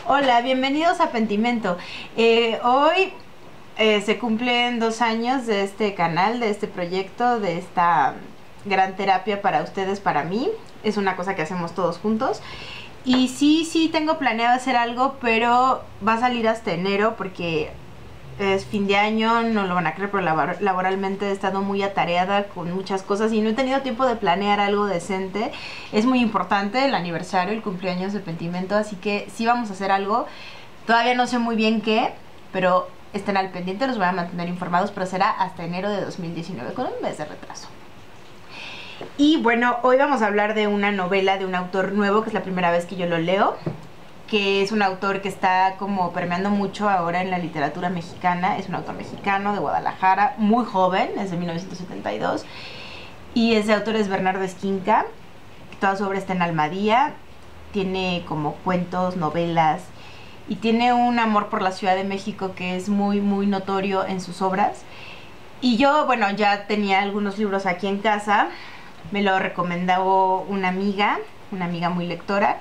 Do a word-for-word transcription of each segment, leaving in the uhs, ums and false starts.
Hola, bienvenidos a Pentimento. Eh, hoy eh, se cumplen dos años de este canal, de este proyecto, de esta gran terapia para ustedes, para mí. Es una cosa que hacemos todos juntos. Y sí, sí tengo planeado hacer algo, pero va a salir hasta enero porque es fin de año, no lo van a creer, pero labor laboralmente he estado muy atareada con muchas cosas y no he tenido tiempo de planear algo decente. Es muy importante el aniversario, el cumpleaños de Pentimento, así que sí vamos a hacer algo. Todavía no sé muy bien qué, pero estén al pendiente, los voy a mantener informados, pero será hasta enero de dos mil diecinueve, con un mes de retraso. Y bueno, hoy vamos a hablar de una novela de un autor nuevo, que es la primera vez que yo lo leo, que es un autor que está como permeando mucho ahora en la literatura mexicana. Es un autor mexicano de Guadalajara, muy joven, es de mil novecientos setenta y dos, y ese autor es Bernardo Esquinca. Toda su obra está en Almadía, tiene como cuentos, novelas, y tiene un amor por la Ciudad de México que es muy, muy notorio en sus obras. Y yo, bueno, ya tenía algunos libros aquí en casa, me lo recomendó una amiga, una amiga muy lectora,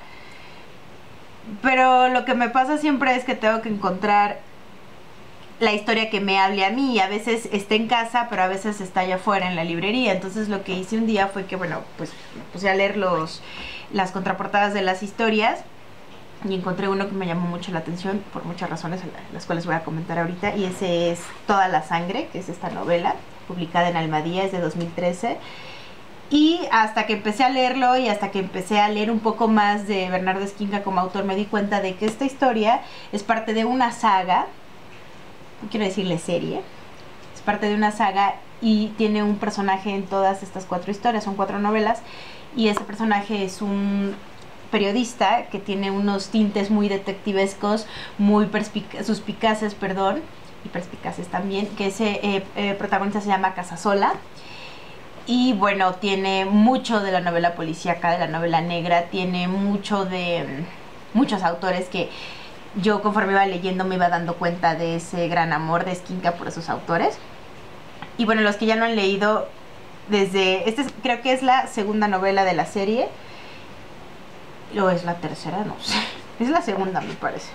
pero lo que me pasa siempre es que tengo que encontrar la historia que me hable a mí, y a veces está en casa, pero a veces está allá afuera en la librería. Entonces lo que hice un día fue que, bueno, pues me puse a leer los, las contraportadas de las historias y encontré uno que me llamó mucho la atención por muchas razones, las cuales voy a comentar ahorita, y ese es Toda la sangre, que es esta novela publicada en Almadía, es de dos mil trece. Y hasta que empecé a leerlo y hasta que empecé a leer un poco más de Bernardo Esquinca como autor, me di cuenta de que esta historia es parte de una saga, no quiero decirle serie, es parte de una saga y tiene un personaje en todas estas cuatro historias, son cuatro novelas, y ese personaje es un periodista que tiene unos tintes muy detectivescos, muy suspicaces, perdón, y perspicaces también, que ese eh, eh, protagonista se llama Casasola. Y bueno, tiene mucho de la novela policíaca, de la novela negra, tiene mucho de muchos autores que yo, conforme iba leyendo, me iba dando cuenta de ese gran amor de Esquinca por esos autores. Y bueno, los que ya no han leído, desde este creo que es la segunda novela de la serie, o es la tercera, no sé, es la segunda, me parece.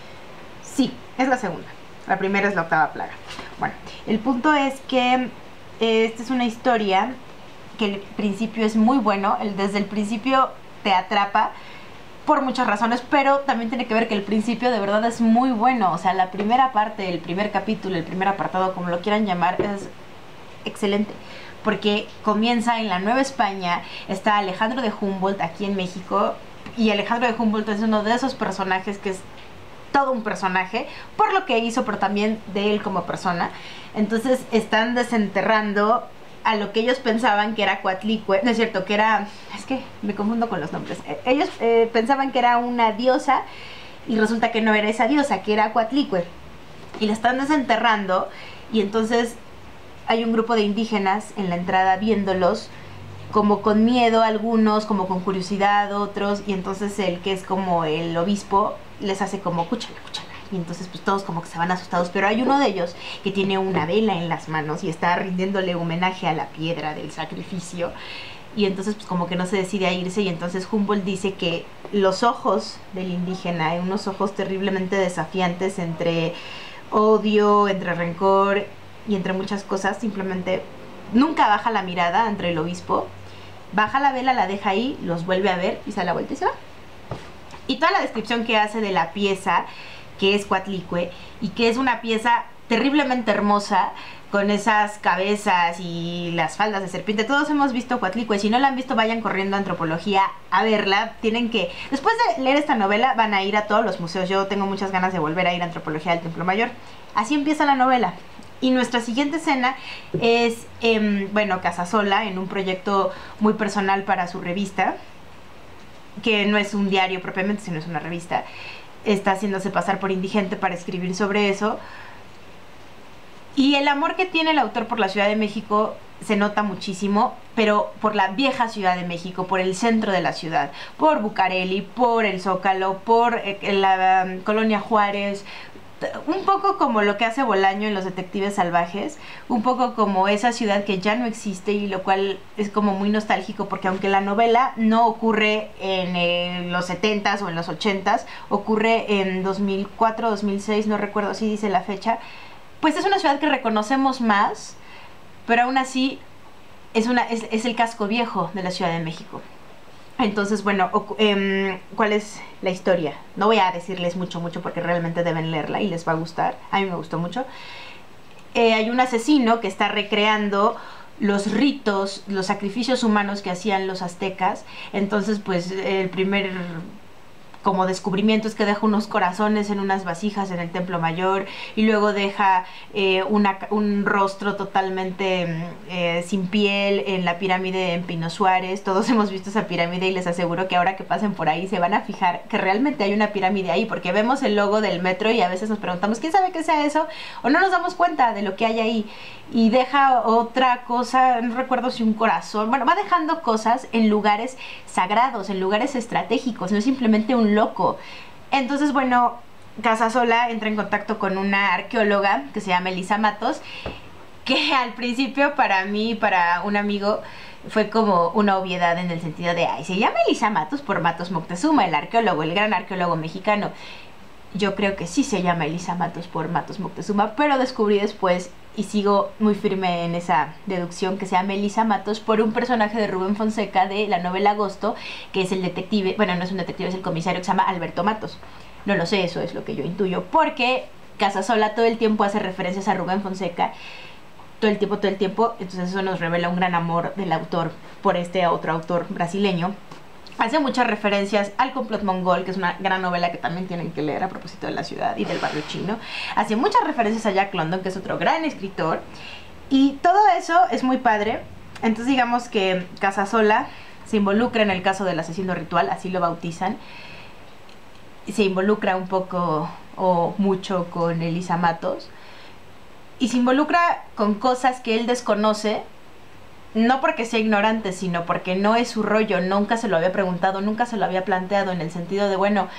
Sí, es la segunda, la primera es La octava plaga. Bueno, el punto es que esta es una historia que el principio es muy bueno, el, desde el principio te atrapa por muchas razones, pero también tiene que ver que el principio de verdad es muy bueno. O sea, la primera parte, el primer capítulo, el primer apartado, como lo quieran llamar, es excelente, porque comienza en la Nueva España. Está Alejandro de Humboldt aquí en México, y Alejandro de Humboldt es uno de esos personajes que es todo un personaje por lo que hizo, pero también de él como persona. Entonces están desenterrando a lo que ellos pensaban que era Coatlicue, no es cierto, que era, es que me confundo con los nombres, ellos eh, pensaban que era una diosa y resulta que no era esa diosa, que era Coatlicue, y la están desenterrando. Y entonces hay un grupo de indígenas en la entrada viéndolos, como con miedo algunos, como con curiosidad otros, y entonces el que es como el obispo les hace como cúchala, cúchala, y entonces pues todos como que se van asustados, pero hay uno de ellos que tiene una vela en las manos y está rindiéndole homenaje a la piedra del sacrificio, y entonces pues como que no se decide a irse. Y entonces Humboldt dice que los ojos del indígena, hay unos ojos terriblemente desafiantes, entre odio, entre rencor y entre muchas cosas. Simplemente nunca baja la mirada entre el obispo, baja la vela, la deja ahí, los vuelve a ver y se da la vuelta y se va. Y toda la descripción que hace de la pieza, que es Coatlicue, y que es una pieza terriblemente hermosa, con esas cabezas y las faldas de serpiente. Todos hemos visto Coatlicue, si no la han visto, vayan corriendo a Antropología a verla. Tienen que, después de leer esta novela, van a ir a todos los museos. Yo tengo muchas ganas de volver a ir a Antropología del Templo Mayor. Así empieza la novela. Y nuestra siguiente escena es, eh, bueno, Casasola, en un proyecto muy personal para su revista, que no es un diario propiamente, sino es una revista. Está haciéndose pasar por indigente para escribir sobre eso. Y el amor que tiene el autor por la Ciudad de México se nota muchísimo, pero por la vieja Ciudad de México, por el centro de la ciudad, por Bucareli, por el Zócalo, por eh, la um, Colonia Juárez, un poco como lo que hace Bolaño en Los Detectives Salvajes, un poco como esa ciudad que ya no existe, y lo cual es como muy nostálgico, porque aunque la novela no ocurre en eh, los setentas o en los ochentas, ocurre en dos mil cuatro, dos mil seis, no recuerdo si dice la fecha, pues es una ciudad que reconocemos más, pero aún así es, una, es, es el casco viejo de la Ciudad de México. Entonces, bueno, eh, ¿cuál es la historia? No voy a decirles mucho, mucho, porque realmente deben leerla y les va a gustar. A mí me gustó mucho. Eh, hay un asesino que está recreando los ritos, los sacrificios humanos que hacían los aztecas. Entonces, pues, el primer como descubrimiento es que deja unos corazones en unas vasijas en el Templo Mayor, y luego deja eh, una, un rostro totalmente eh, sin piel en la pirámide en Pino Suárez. Todos hemos visto esa pirámide y les aseguro que ahora que pasen por ahí se van a fijar que realmente hay una pirámide ahí, porque vemos el logo del metro y a veces nos preguntamos ¿quién sabe qué sea eso? O no nos damos cuenta de lo que hay ahí. Y deja otra cosa, no recuerdo si un corazón, bueno, va dejando cosas en lugares sagrados, en lugares estratégicos, no es simplemente un loco. Entonces, bueno, Casasola entra en contacto con una arqueóloga que se llama Elisa Matos, que al principio para mí, para un amigo, fue como una obviedad, en el sentido de, ay, se llama Elisa Matos por Matos Moctezuma, el arqueólogo, el gran arqueólogo mexicano. Yo creo que sí se llama Elisa Matos por Matos Moctezuma, pero descubrí después, y sigo muy firme en esa deducción, que se llama Elisa Matos por un personaje de Rubén Fonseca de la novela Agosto, que es el detective, bueno, no es un detective, es el comisario, que se llama Alberto Matos. No lo sé, eso es lo que yo intuyo, porque Casasola todo el tiempo hace referencias a Rubén Fonseca, todo el tiempo, todo el tiempo, entonces eso nos revela un gran amor del autor por este otro autor brasileño. Hace muchas referencias al complot mongol, que es una gran novela que también tienen que leer a propósito de la ciudad y del barrio chino. Hace muchas referencias a Jack London, que es otro gran escritor. Y todo eso es muy padre. Entonces digamos que Casasola se involucra en el caso del asesino ritual, así lo bautizan. Se involucra un poco o mucho con Elisa Matos. Y se involucra con cosas que él desconoce, no porque sea ignorante, sino porque no es su rollo, nunca se lo había preguntado, nunca se lo había planteado, en el sentido de, bueno,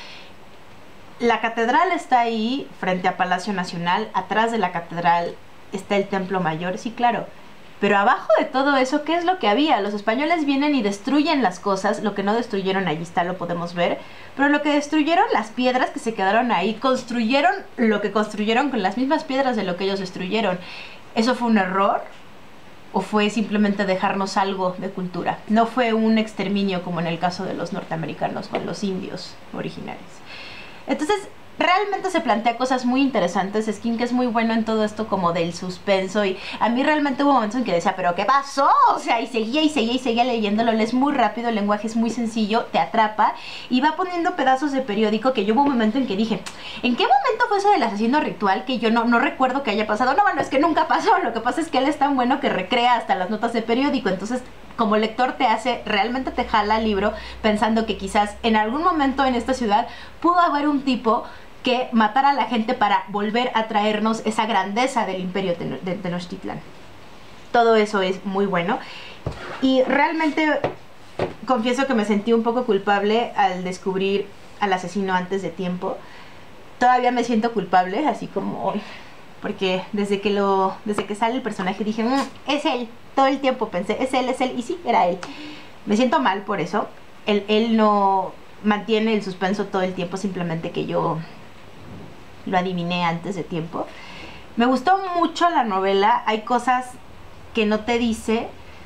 la catedral está ahí frente a Palacio Nacional, atrás de la catedral está el Templo Mayor, sí, claro, pero abajo de todo eso, ¿qué es lo que había? Los españoles vienen y destruyen las cosas, lo que no destruyeron, allí está, lo podemos ver, pero lo que destruyeron, las piedras que se quedaron ahí, construyeron lo que construyeron con las mismas piedras de lo que ellos destruyeron. ¿Eso fue un error? ¿O fue simplemente dejarnos algo de cultura? No fue un exterminio como en el caso de los norteamericanos con los indios originarios. Entonces, realmente se plantea cosas muy interesantes. Skink es muy bueno en todo esto como del suspenso, y a mí realmente hubo momentos en que decía, ¿pero qué pasó? O sea, y seguía y seguía y seguía leyéndolo. Lees muy rápido, el lenguaje es muy sencillo, te atrapa y va poniendo pedazos de periódico, que yo hubo un momento en que dije, ¿en qué momento fue eso del asesino ritual? Que yo no, no recuerdo que haya pasado. No, bueno, es que nunca pasó. Lo que pasa es que él es tan bueno que recrea hasta las notas de periódico. Entonces, como lector te hace, realmente te jala el libro pensando que quizás en algún momento en esta ciudad pudo haber un tipo que matara a la gente para volver a traernos esa grandeza del imperio de Tenochtitlan. Todo eso es muy bueno. Y realmente confieso que me sentí un poco culpable al descubrir al asesino antes de tiempo. Todavía me siento culpable, así como hoy, porque desde que lo desde que sale el personaje dije, mmm, es él. Todo el tiempo pensé, es él, es él, y sí, era él. Me siento mal por eso. Él, él no mantiene el suspenso todo el tiempo, simplemente que yo lo adiviné antes de tiempo. Me gustó mucho la novela. Hay cosas que no te dice.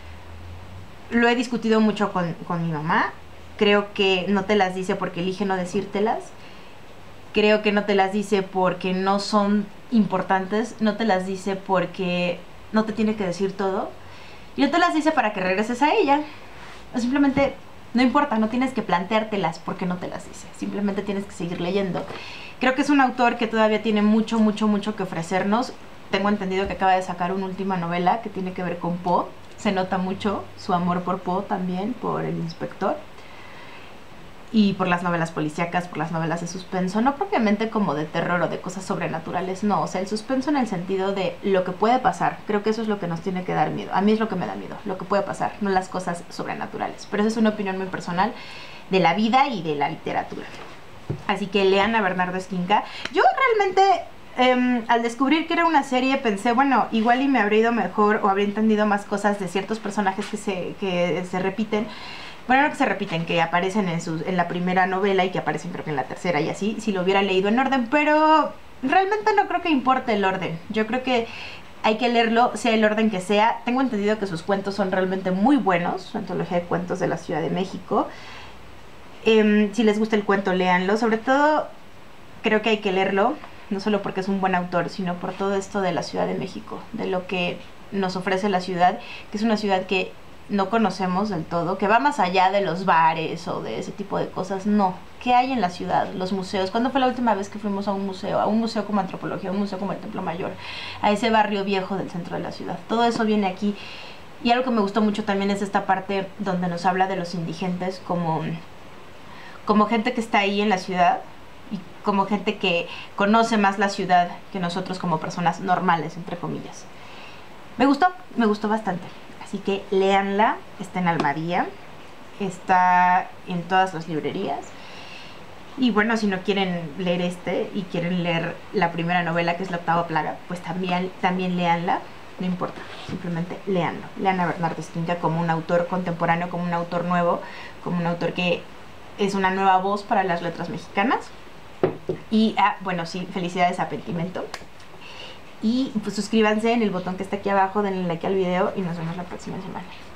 Lo he discutido mucho con, con mi mamá. Creo que no te las dice porque elige no decírtelas. Creo que no te las dice porque no son importantes. No te las dice porque no te tiene que decir todo. Y no te las dice para que regreses a ella. O simplemente no importa, no tienes que planteártelas porque no te las dice. Simplemente tienes que seguir leyendo. Creo que es un autor que todavía tiene mucho, mucho, mucho que ofrecernos. Tengo entendido que acaba de sacar una última novela que tiene que ver con Poe. Se nota mucho su amor por Poe también, por El Inspector. Y por las novelas policíacas, por las novelas de suspenso. No propiamente como de terror o de cosas sobrenaturales, no. O sea, el suspenso en el sentido de lo que puede pasar. Creo que eso es lo que nos tiene que dar miedo. A mí es lo que me da miedo, lo que puede pasar, no las cosas sobrenaturales. Pero esa es una opinión muy personal de la vida y de la literatura. Así que lean a Bernardo Esquinca. Yo realmente eh, al descubrir que era una serie pensé, bueno, igual y me habría ido mejor o habría entendido más cosas de ciertos personajes que se, que se repiten. Bueno, no que se repiten, que aparecen en, sus, en la primera novela y que aparecen creo que en la tercera y así, si lo hubiera leído en orden, pero realmente no creo que importe el orden. Yo creo que hay que leerlo, sea el orden que sea. Tengo entendido que sus cuentos son realmente muy buenos, su antología de cuentos de la Ciudad de México. Eh, si les gusta el cuento, léanlo. Sobre todo, creo que hay que leerlo, no solo porque es un buen autor, sino por todo esto de la Ciudad de México, de lo que nos ofrece la ciudad, que es una ciudad que no conocemos del todo, que va más allá de los bares o de ese tipo de cosas. No, ¿qué hay en la ciudad? Los museos. ¿Cuándo fue la última vez que fuimos a un museo? A un museo como Antropología, a un museo como el Templo Mayor, a ese barrio viejo del centro de la ciudad. Todo eso viene aquí. Y algo que me gustó mucho también es esta parte donde nos habla de los indigentes como, como gente que está ahí en la ciudad y como gente que conoce más la ciudad que nosotros como personas normales, entre comillas. Me gustó, me gustó bastante. Así que léanla, está en Almadía, está en todas las librerías. Y bueno, si no quieren leer este y quieren leer la primera novela, que es La Octava Plaga, pues también, también léanla, no importa, simplemente léanlo. Lean a Bernardo Esquinca como un autor contemporáneo, como un autor nuevo, como un autor que es una nueva voz para las letras mexicanas. Y, ah, bueno, sí, felicidades a Pentimento. Y pues suscríbanse en el botón que está aquí abajo, denle like al video y nos vemos la próxima semana.